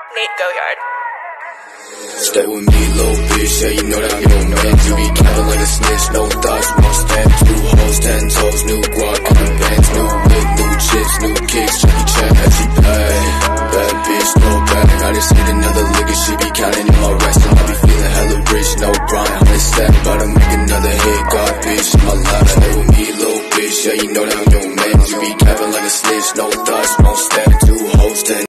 Nate Goyard. Stay with me, little bitch, yeah, you know that I'm your man. You be capping like a snitch, no thoughts, won't stand. New hoes, 10 toes, new guac in the bands. New whip, new chips, new kicks, Jackie Chan, as she pay. Bad bitch, no bag, I just hit another lick and she be counting in my rest. And I be feeling hella rich, no grind, 100 stack. About to make another hit, God bitch, in my life. Stay with me, little bitch, yeah, you know that I'm your man. You be capping like a snitch, no thoughts.